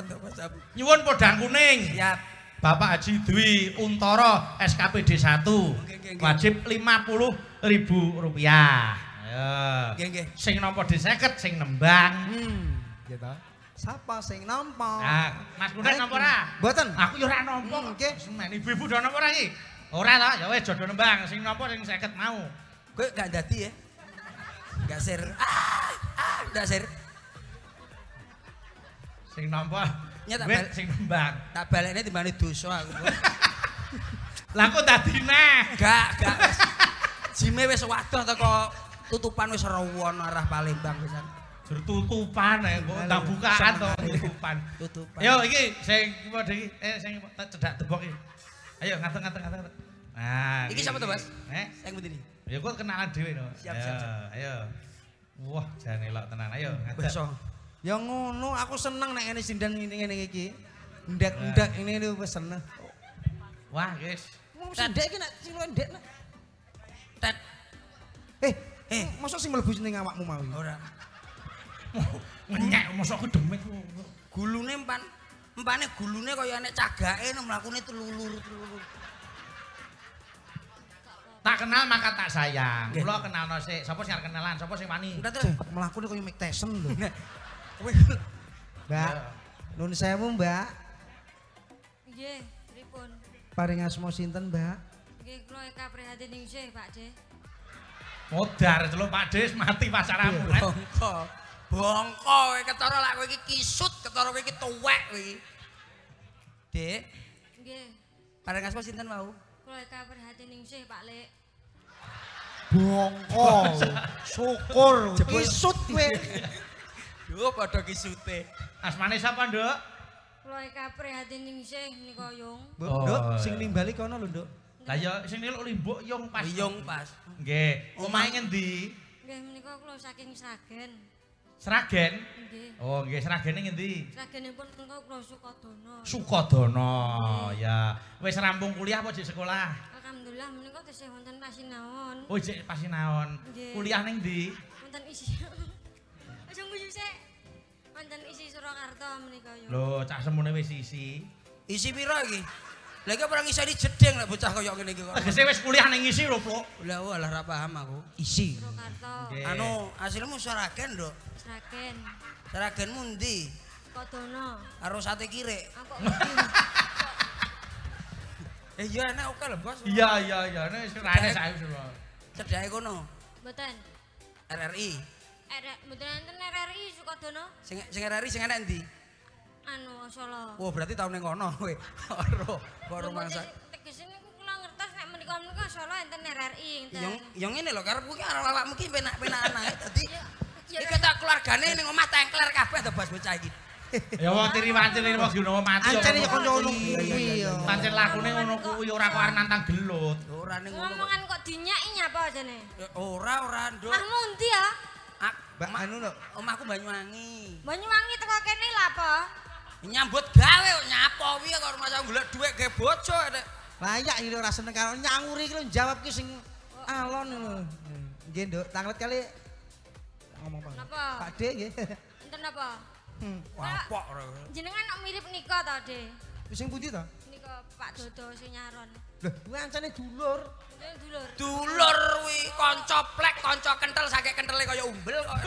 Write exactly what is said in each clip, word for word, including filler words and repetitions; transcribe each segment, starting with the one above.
Nyuwun podang kuning. Siap. Bapak Haji Dwi Untoro S K P D satu. Wajib lima puluh ribu rupiah. Ayo. Nggih nggih. Sing nampa D seket sing nembang. Hmm. Gitu. Sapa sing nampa? Nah, Mas Kuning nampa ora? Mboten. Aku yo ora nampa. Nggih. Semen ibu-ibu do nampa ora iki? Ora to, ya wis jodoh nembang sing nampa sing seket mau. Kowe gak dadi ya? Gak sir. Ah, ah, ndak sir. Sing nampa Nyata wit sing nembang. Tak balekne timbane dosa aku. Lah kok dadi neh? Gak, gak. Jime wis wadoh teko tutupan wis rawon arah Palembang pisan. Jur tutupan ae kok tak bukaan to tutupan. Tutupan. Yo iki sing padha iki eh sing cedak tembok iki. Ayo ngateng-ngateng ngateng. Nah, Iki siapa tuh, Mas? Eh, Sing pundi iki? ya kok kenalan dhewe no. Siap, siap, siap. Ayo. Wah, jan elok tenan. Ayo ngadeg. Beso. Ya ngono, aku seneng nek ngene sindan ngene iki. Ndak-ndak ini wis seneng. Wah, guys. Wong sindek iki nek sing luwih ndek nek. Tet. Eh, eh, mosok sing mlebu ning awakmu mau. Ora. Ngenyek mosok aku demit. Gulune empan empane gulune kaya nek cagake mlakune telulur-telulur. Tak kenal maka tak sayang. Kula kenalno sik. Sapa sing arep kenalan? Sapa sing wani? Mlakune kaya Mike Tyson lho. Mbak. Nun sewu, Mbak. Nggih, pripun? Paring asma sinten, Mbak? Nggih, kula Eka Prihatin Ningsih, Pak De. Modar celuk Pak Des mati pasaramu. Bongko. Bongko kowe ketara lak kowe iki kisut, ketara kowe iki tuwek kowe iki. Dik, Nggih, paring asma sinten mau? kula Eka Prihatin Ningsih, Pak Lek. Bongko. Syukur kisut kowe. Yo padha kisute. Asmane sapa, Nduk? Kula Eka Prihatin Ningsih menika Yung. Nduk, sing nimbali kono lho, Nduk. Lah ya sing niluk limbuk Yung pas. Yung pas. Nggih. Omahe ngendi? Nggih, menika kula saking Sragen. Sragen? Nggih. Oh, nggih Sragene ngendi? Sragenipun menika kula Sukodono. Sukodono. Ya. Wis rampung kuliah apa jek sekolah? Alhamdulillah menika tesih wonten pasinaon. Oh, jek pasinaon. Nggih. Kuliah ning ndi? Wonten isi. Aja nguyu sik. Wonten isi Surakarta menika Yung. Lho, cak semune wis isi. Isi pira iki? Lah iki ora ngisoni jedeng lek bocah kaya ngene iki kok. Tegese wis kuliah ning isi lho, Puk. Lah walah ora paham aku. Isi. Surakarta. Nggih. Anu, asilmu Sragen, Nduk. Sragen. Sragenmu ndi? Sukodono. Karo sate kirek. Aku Eh iya enak oke lho, Bos. Iya, iya, iya. Nek wis rene sae wis. Cedhake kono. Mboten. R R I. R mboten enten R R I Sukodono. Sing sing R R I sing enak ndi? Anu Solo. Oh, berarti tau ning kono kowe. Ora, kok rumangsa. Tegese niku kula ngertos nek menika menika Solo enten R R I enten. Yang yang ngene lho karepku ki arep awakmu ki penak-penakan ae dadi iki tak keluargane ning omah tengkler kabeh to Bos bocah iki. Ya wong tiri-wancil ini wong gunawa mati. Ancen ya kanca ngono kuwi ya. Pancen lakune ngono kuwi ora kok arep nantang gelut. Ora ning ngono. Ngomongan kok dinyaki nyapa jane? Ora ora, Nduk. Mahmu endi ya? Mbak anu lho, omahku Banyuwangi. Banyuwangi teko kene lha apa? Nyambut gawe kok nyapo piye kok rumah saya golek dhuwit gawe bojo nek. Layak iki ora seneng karo nyanguri iki lho jawab ki sing alon lho. Nggih, Nduk, tanglet kali ngomong Pak. Napa? Pak D nggih. Enten apa? Hmm. Wapok ora. Jenengan kok mirip nika to, De? Sing pundi to? Nika Pak Dodo sing nyaron. Lho, kuwi ancane dulur. Lha dulur. Dulur kuwi kanca plek, kanca kentel saking kentele kaya umbel kok.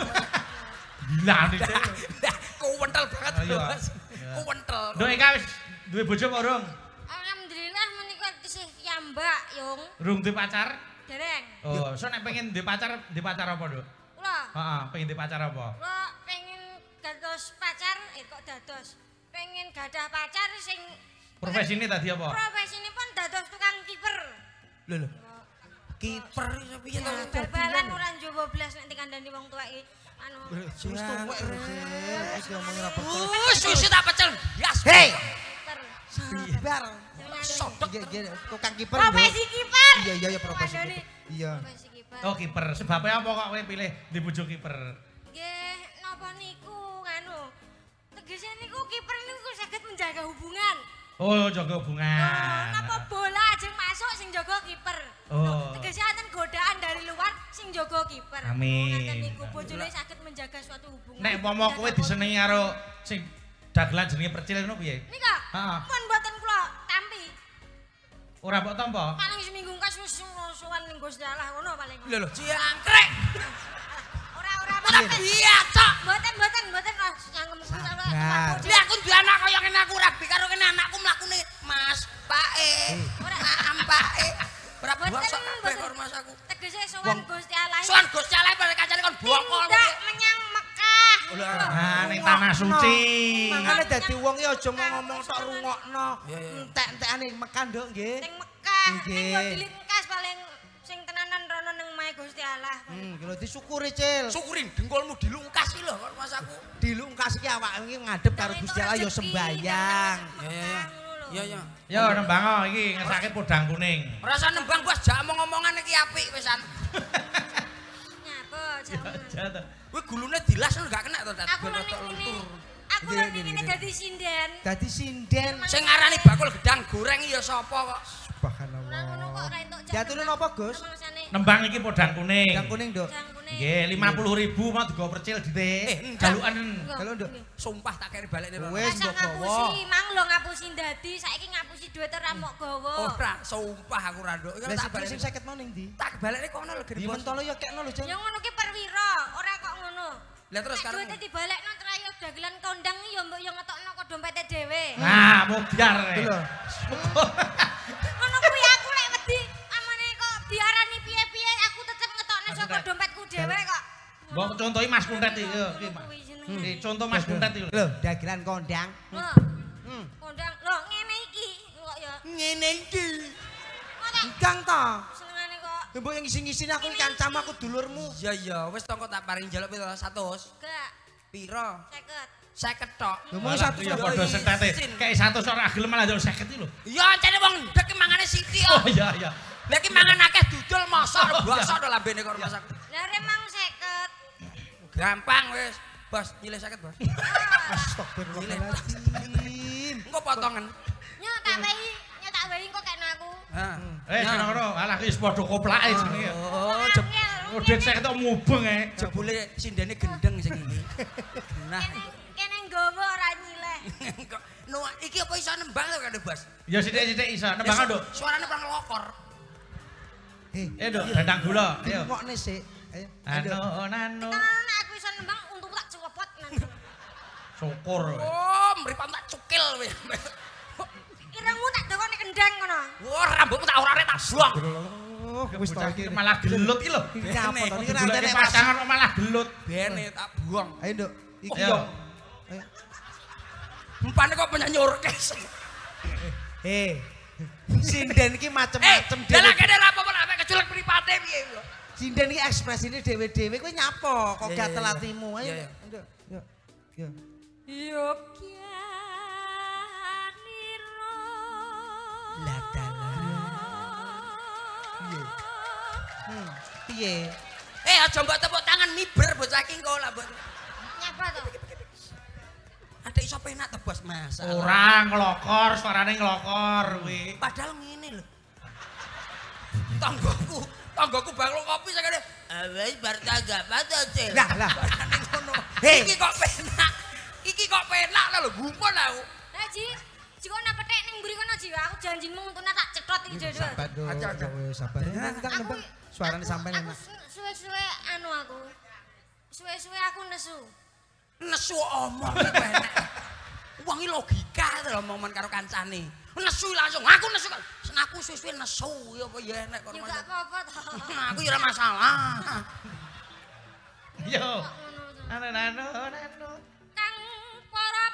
Gila nih. Kuwentel banget, Iya. Bos. Kuwentel. Nduk Eka wis duwe bojo apa urung? Alhamdulillah menika tesih yambak, Yung. Urung duwe pacar? Dereng. Oh, so nek pengen duwe pacar, duwe pacar apa, Nduk? Kula, Heeh, pengen duwe pacar apa? kula pengen dados pacar, eh kok dados. Pengen gadah pacar sing Profesine tadi apa? profesinipun dados tukang kiper. Lho lho. Kiper iso piye to? Bal-balan ora njowo blas nek dikandani wong tuwek iki. Anu, Wis tuwek iki ngomong ora betul. Wis wis tak pecel. Yes. Hei, kiper. sabar. Sodok. Nggih, nggih, tukang kiper. Nduk. Profesi kiper. Iya, iya, iya profesi. Waduh, kiper. Iya. Profesi kiper. Oh, kiper. Sebabnya apa kok kowe pilih di bojo kiper? Nggih, napa niku nganu. Tegese niku kiper niku saged menjaga hubungan. Oh, jaga Oh, hubungan. napa bola ajeng masuk sing jaga kiper. Oh. Tegese enten godaan dari luar sing jaga kiper. Amin. Ngoten niku bojone saged menjaga suatu hubungan. Nek umpama kowe disenengi karo sing dagelan jenenge percil ngono piye? Nika. Heeh. Pun mboten kula tampi. Ora mbok tampa? Paling seminggu kas wis suwan ning Gusti Allah ngono paling. Lho lho, jangkrik. Ora ora Ora biasa. Mboten mboten mboten nyangkem kuwi. Lah aku duwe anak kaya ngene aku rabi karo kene anakku mlakune Mas Pae. Ora am Pae. Ora bosok kabeh karo Mas aku. Tegese sowan Gusti Allah. Sowan Gusti Allah bare kancane kon bokol. Tidak menyang Mekah. Nah, ning tanah suci. Makane dadi wong iki aja ngomong tok rungokno. Entek-entekane Mekah nduk nggih. Ning Mekah. Nggih. Ning yo dilingkas paling sing tenanan rono ning mae Gusti Allah. Hmm, lho disyukuri, Cil. Syukuri dengkulmu dilungkas iki lho karo Mas aku. Dilungkas iki awake iki ngadep karo Gusti Allah ya sembayang. Ya ya ya. Iya ya. Yo nembang iki ngesake podang kuning. Ora usah nembang Bos, jak omong-omongan iki apik pisan. Nyapa jaman. Kuwi gulune dilas enggak kena to, Aku lho ning ngene. Aku lho ning ngene dadi sinden. Dadi sinden. Sing ngarani bakul gedang goreng ya sapa kok? Ora ngono kok ora entuk jan. Diaturne napa, Gus? Nembang iki podang kuning. Yang kuning, Nduk. Jang kuning. Nggih, lima puluh ribu mau digo percil Eh, ditik. enggak. Galukan. Kalau Nduk. Sumpah tak keri balik nih. Wes Masa mbok gawa. ngapusi, mang lho ngapusi ndadi, saiki ngapusi duit ora mok gawa. Ora, sumpah aku ra nduk. Lah Tak sing balik sing seket mau ning ndi? tak balik kono lho Di gede bos. mentolo ya kekno lho, Cil. Ya ngono ki perwira, ora kok ngono. Lah terus Nek karo duwite dibalekno trayo dagelan kondang ya mbok ya ngetokno kok dompete dhewe. Nah, mubyar. Lho. Ngono kuwi aku lek wedi amane kok diarani piye-piye aku tetep ngetokno saka dompetku dhewe kok. Mbok contohi Mas Kuntet iki. Yo, iki, Mas. Kuwi jenenge. Iki contoh Mas Kuntet iki. Lho, dagelan kondang. Lho, Hmm. kondang. Lho, ngene iki kok ya. ngene iki. Kok Endang ta? senengane kok Mbok yang ngisi-ngisine aku kancamu aku dulurmu. Ya ya, wis tongko tak paring njaluk pira seratus. gak Pira? seket. seket tok. Lho mau Malah satu ya Yo, padha isi. setete. Kayak satu ora gelem malah njaluk seket iki lho. Ya ancene wong ndek ki mangane sithik Oh kok. iya iya. Lah ki mangan akeh dudul mosok bosok to lambene karo Mas aku. Lah remang seket. Gampang wis. Bos, nyilih seket, Bos. Astagfirullahaladzim. Engko potongan. Nyok tak bayi, nyok tak bayi kok kena aku. Ha. Eh, sono ngono. Alah wis padha koplake jenenge. Oh, jeb Udit seket kok mubeng ae. jebule sindene gendeng sing iki. Nah. Kene kene nggawa ora nyileh. Kok no iki apa iso nembang to kene, Bos? Ya sithik-sithik iso. Nembang nduk. Suarane perang lokor. Eh, Eh, nduk, dandang gula. Ayo. ngokne sik. Ayo. Anu nanu. Tenan nek aku iso nembang untung tak copot nanti. Syukur. Oh, mripat tak cukil kowe. Irengmu tak dokone kendang ngono. Wah, rambutmu tak orane tak buang. Oh, wis ta iki. Malah gelut iki lho. Iki apa to? Iki Iki rantene pasangan kok malah gelut. Bene tak buang. Ayo, Nduk. Iki Ayo. yo. Ayo. Empane kok penyanyi orkes. Eh. Sinden iki Eh, macem-macem dalah kene ra apa-apa nek keculek mripate piye lho. Sinden iki ekspresine dhewe-dhewe kowe nyapa kok Iya, iya, gatel iya. atimu. Ayo. Iya, iya. Nduk. Yo. Yo. Yogyaniro. Lah dalah. Piye? Hmm. Piye? Eh, aja mbok tepuk tangan miber bocah iki engko lah, Bos. Nyapa to? Ada iso penak to, Bos, Mas. Ora nglokor, suarane nglokor kuwi. Padahal ngene lho. Tanggoku, tanggoku bangun kopi sakene. Ah, wis bar tanggap aja, Cil. Lah, lah. Barane ngono. Hei. Iki kok penak. Iki kok penak lho, gumun aku. Lah Ji, jiko ana petek ning mburi kono Ji, aku janjimu untune tak cetot iki dhewe. Sabar, Nduk. Aja, aja. Wis sabar. Nentang Aku nembang. Suarane sampean Aku enak. su- suwe-suwe anu aku. Suwe-suwe aku nesu. Nesu omong iki penak. Wong iki logika to omongan karo kancane. Nesu langsung, aku nesu. Sen aku suwe-suwe nesu ya apa ya enek karo Ya gak Mas. apa-apa to. Aku ya ora masalah. Yo. Ngono to. Anu nanu nanu. Kang para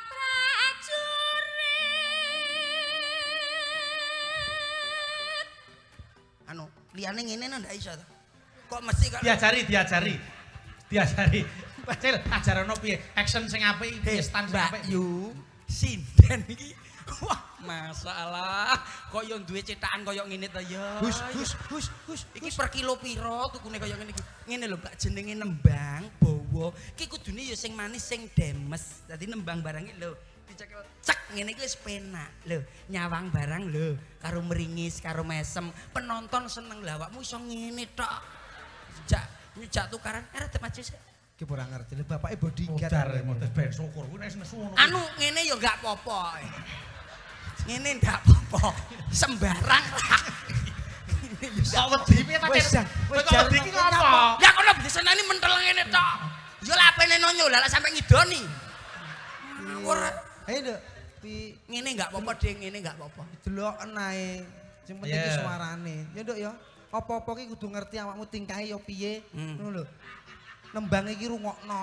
prajurit. Anu, liyane ngene ndak iso to. Kok mesti kok Diajari, diajari. Diajari. Cil, ajarano piye? Action sing apik, piye stand sing apik. Mbak Yu, sinden iki. Wah, masalah. Kok yo duwe cetakan koyo ngene to ya. Hus, hus, hus, hus. Iki per kilo piro tukune koyo ngene iki. Ngene lho, Mbak, jenenge nembang bawa. Iki kudune ya sing manis sing demes. Dadi nembang barang iki lho. Dicekel cek ngene iki wis penak. Lho, nyawang barang lho, karo meringis, karo mesem. Penonton seneng lho awakmu iso ngene tok. Jak, jak tukaran, eh rada maju sik. Ki ora ngerti. Lha bapake bodyguard. Modar modar ben syukur kuwi nek nesu ngono. Anu ngene ya enggak apa-apa. Ngene ndak apa-apa. Sembarang lah. Kok wedi piye ta? Wis jan. Wis wedi iki ngopo? Ya kono diseneni mentel ngene tok. Ya lapene nonyo lah sampe ngidoni. Ora. Ayo nduk. Pi Ngene enggak apa-apa, Ding. Ngene enggak apa-apa. deloken ae. Sing penting ki suarane. Ya nduk ya. Apa-apa ki kudu ngerti awakmu tingkahe ya piye. Ngono lho. Nembang iki rungokno.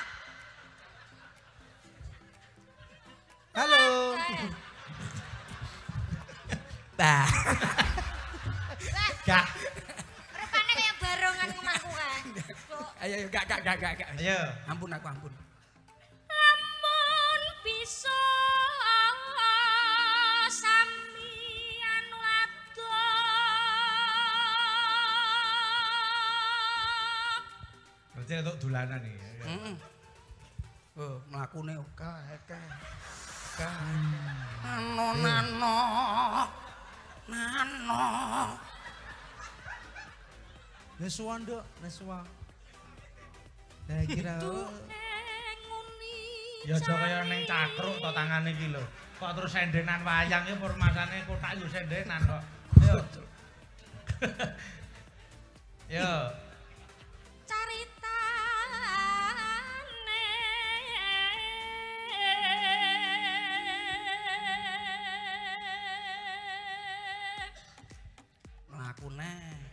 Halo. Bah. Gak. Rupane kaya barongan ngomongku kan. Ayo ayo gak gak gak gak. gak. Ayo. Ampun aku ampun. Lamun bisa sami anu adoh. Berarti untuk dolanan iki. Heeh. Oh, mlakune oke oke. Nano nano. Nano. Nesuan nduk, nesuan. Lah kira Ya aja kaya ning cakruk to tangane iki lho. Kok terus sendenan wayang ya permasane kotak yo sendenan kok. Ayo. Yo. Caritane Mlakune.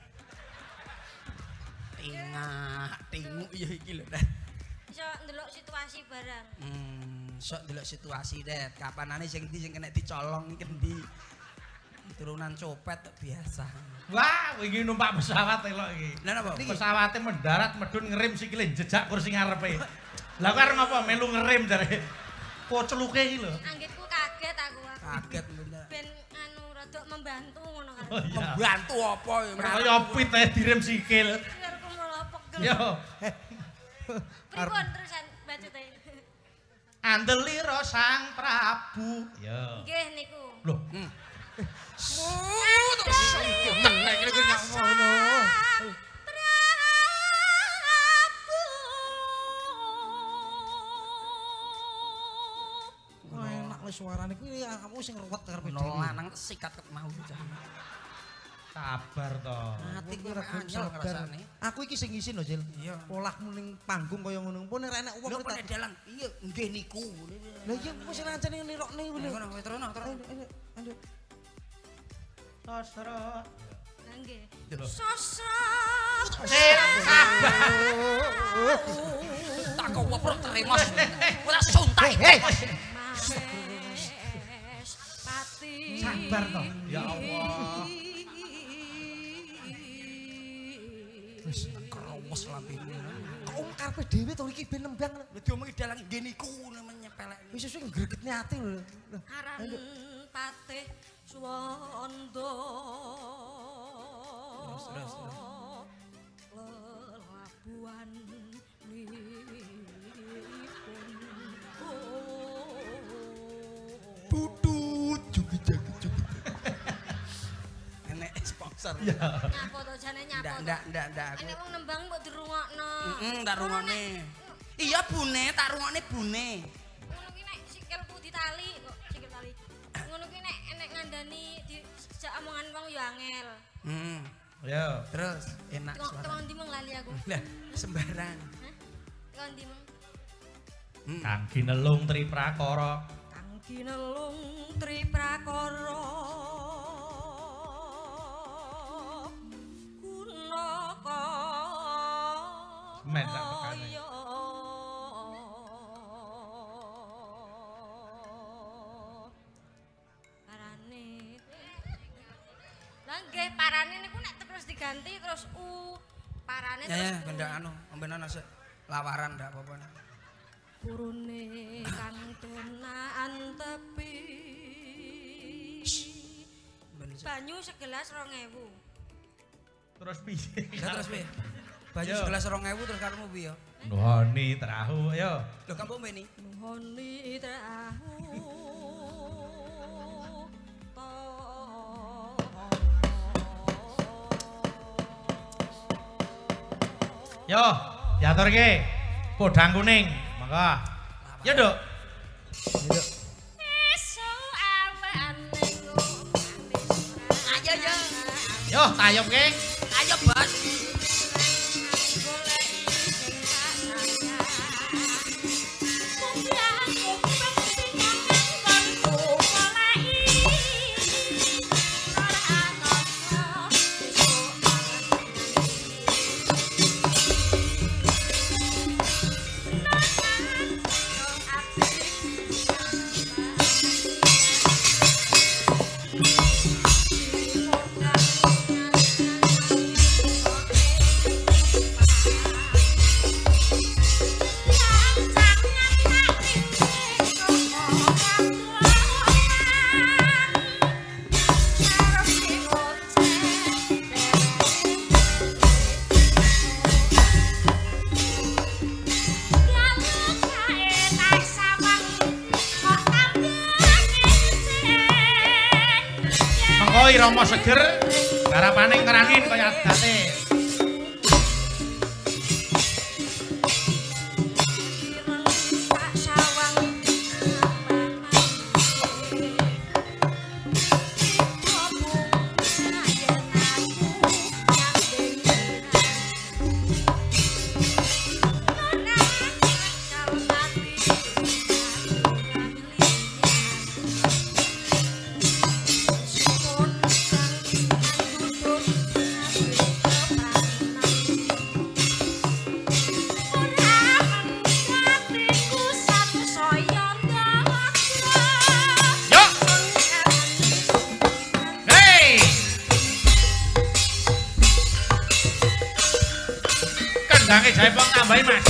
Tingak, tinguk ya iki lho, iso ndelok situasi barang. Hmm, sok ndelok situasi, Det. Kapanane sing ndi sing kena dicolong iki endi? Turunan copet biasa. Wah, wingi numpak pesawat elok iki. Lah napa? Pesawate mendarat medun ngerem sikile jejak kursi ngarepe. Lah kok arep ngapa melu ngerem jare. Poceluke iki lho. Anggitku kaget aku. Kaget bener. Ben anu rada membantu ngono kan. Oh iya. Membantu apa ya? Kaya opit ae direm sikil. Biarku malah pegel. Yo. Pripun terusan bacute? Andelira Sang Prabu. Yo. Nggih niku. Loh, Oh, terus tenek iki ngono. Wah, enak wis suarane kuwi kamu sing ruwet karepe No dhewe. lanang sikat ket mau cah. sabar to. Ati ku Ora angel sabar. ngrasane. Aku iki sing isin lho, Jil. Iya. Polahmu ning panggung kaya ngono. Pun nek enek wong Lho tak. nek dalang, iya nggih niku. Lah iya wis rancane nirokne ngono. Ngono kowe terus terus. Lanjut. Sastra. Lah nggih. Lho. Sosok Sip, sabar. Tak kok weprok teremos. Ora suntai. Mahes Pati. Sabar to. Ya Allah. Wis krowos lambene. Kok om karepe dhewe to iki ben nembang. Lho diomongi dalang nggih niku menyepelek. Wis wis ngregetne ati lho. Aran patih Suwanda. Terus, terus, terus. Lelabuhan lipun. Putut jubi jagi jubi. Enek sponsor. Ya. Nyapa to jane nyapa Ndak to. ndak ndak ndak aku. Enek wong nembang mbok dirungokno. Heeh, tak rungokne. Iya bune, tak rungokne bune. Ngono ki nek sikilku ditali kok sikil tali. Ngono ki nek enek ngandani dijak omongan wong ya angel. Hmm. Yo. Terus enak Tukang suara. tukang ndi mung lali aku. Lah sembarang. Hah? Tukang ndi mung? Hmm. Kang Ginelung Tri Prakara. Kang Ginelung Tri Prakara. Gunaka. Men sak pekane. Kaya. Parane. Lah nggih parane niku nek terus diganti terus u parane Ya terus ya, U. benda anu, ombenan ase lawaran ndak apa-apa. Purune kang tunaan tepi. Ben sik. Banyu segelas rong ewu. Terus piye? Ya terus piye? Banyu Yo. segelas rong ewu terus karemu piye? Nuhoni terahu, ayo. Lho kamu mbeni. Nuhoni trahu. Yo, diaturke. podang kuning. Monggo. Ya, Nduk. Nduk. Ayo yo. Yo, tayub King. Ayo, Bos. Irama seger, garapane ngerangin kaya adate. Jangan jaipong tambahin Mas.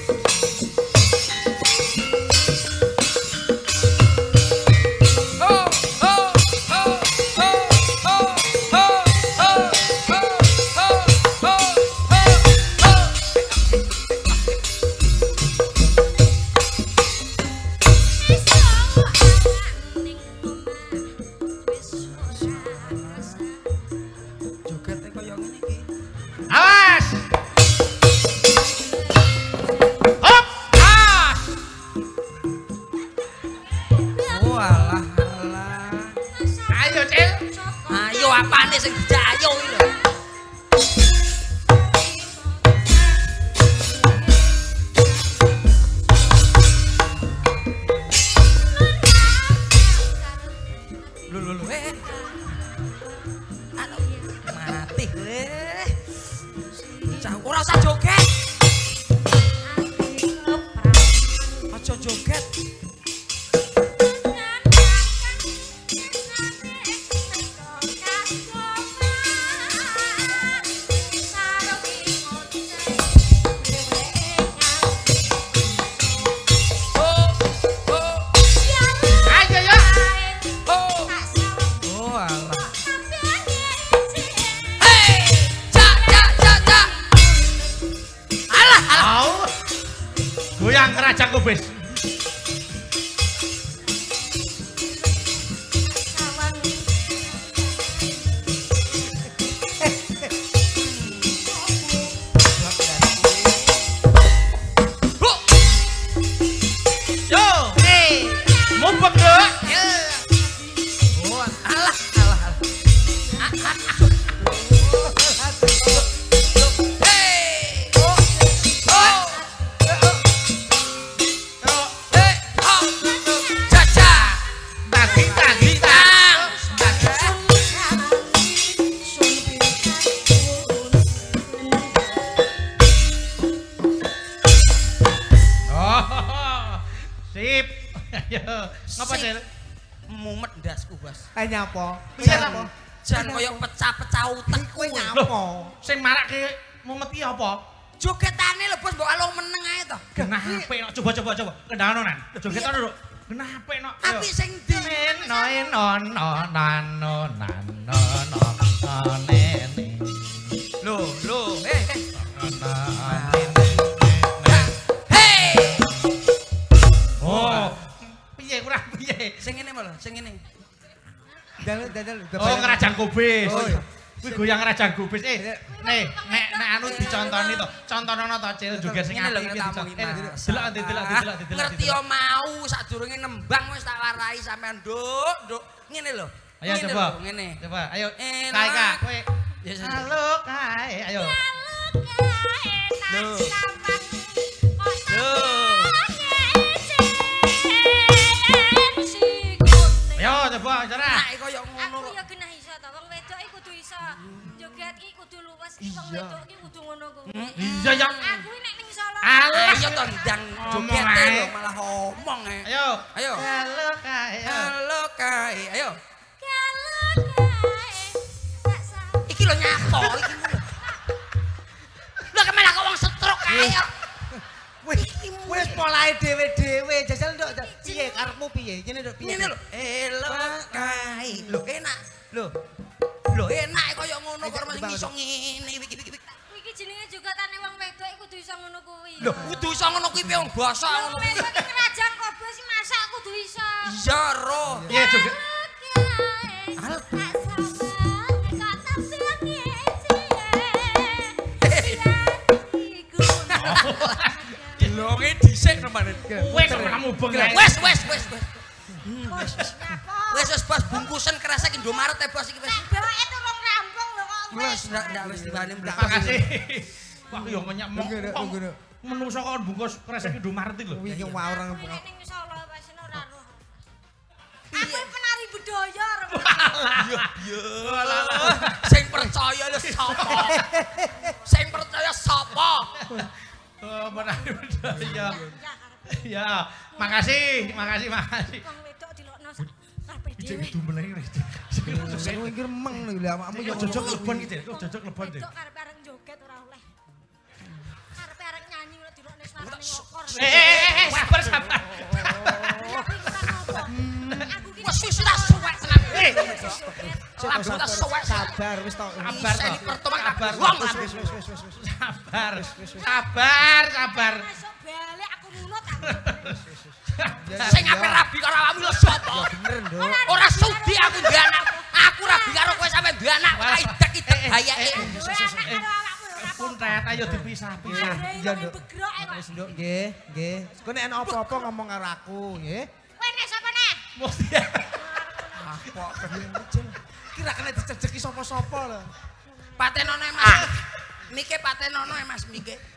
Nyapa? Piye ta? Jan kaya pecah-pecah utek kowe nyapa? Sing marake mumet iki apa? Jogetane lho Bos, mbok alung meneng ae to. Genah apik nok, coba coba coba. Kendangno nan. Jogetane lho. Genah apik nok. Apik sing ndi? No no no nano nano no nene. Lho, lho, eh eh. Hei. Oh, piye kurang piye? Sing ngene malah, sing ngene. Dalu dalu. Oh, Kerajaan Kubis. Oh, iya. Kuwi goyang raja gubis. Eh, nih, nek nek anu dicontoni to. Contonono to Cil joget sing apik iki diconton. Eh, delok delok delok delok. Ngerti yo mau sadurunge nembang wis tak warai sampean, Nduk, Nduk. Ngene lho. Ayo coba. Ngene. Coba, ayo. Eh, Kae Kak, kowe. Halo kae, ayo. Loh. Ayo coba cara. Nek koyo ngono. Aku ya genah iso to, wong wedok iki kudu iso. Joget iki kudu luwes, wong wedok iki kudu ngono kuwi. Iya ya. Aku nek ning Solo. Ayo to ndang jogete lho malah ngomong e. Ayo. Ayo. Halo kae. Halo kae. Ayo. Tak salah. Iki lho nyapo iki. Lho kemana kok wong stroke kae. Wis wis polahe dhewe-dhewe jajal nduk piye karepmu piye ngene nduk piye Ngene lho. Halo kae. Lho enak. Lho. Lho enak koyo ngono kok masih iso ngene iki iki. Iki jenenge juga tane wong wedok iki kudu iso ngono kuwi. Lho kudu iso ngono kuwi piye wong basa ngono. Wong wedok iki kerajaan kobo sing masak kudu iso. Iya ro. Piye joget? Halo. Tak sabar, kata siang Lho nge dhisik rembane. Wes kamu beng. Wes wes wes wes. Wis nyapa. Wes wes bos bungkusan kresek Indomaret e bos iki wes. Bawake turung rampung lho kok Wes ndak ndak wis diwane mbak. Makasih. Wah yo menyak mong. Nggih, nggih, nggih. Menungso kok bungkus kresek Indomaret iki lho. Kuwi yo orang Nek ning Solo wis ora roh. Aku penari budaya ora. Yo yo. Sing percaya lho sapa? Sing percaya sapa? Oh, menari budaya. Ya, makasih, makasih, makasih. Wong wedok dilokno karepe Ijek dhewe. itu meneng wis. sing iki remeng lho awakmu yo Jojok lebon iki, kok jojok lebon iki. Wedok karepe arek joget ora oleh. Karepe arek nyanyi lho dilokne suarane ngokor. Eh, eh, eh, sabar, sabar. Aku ki Wes wis ora suwek tenan. Eh, Lagu ta suwek sabar wis to Sabar Sing to. pertama Sabar. wong wis wis wis wis wis Sabar. Sabar, sabar. masuk balik aku nunut aku. sing ape rabi karo awakmu lho sapa? bener nduk Ora sudi aku duwe anak. Aku rabi karo kowe sampe duwe anak. Ora idek-idek bayake. Duwe anak karo awakmu ora apa. Puntet ayo dipisah-pisah. Iya nduk. Begrok e kok. wis nduk nggih nggih kowe nek ana apa-apa ngomong karo aku nggih Kowe nek sapa nek? Mesti. kok kira kena dicejeki sapa-sapa lho Patenono Mas. Mike patenono Mas Mike.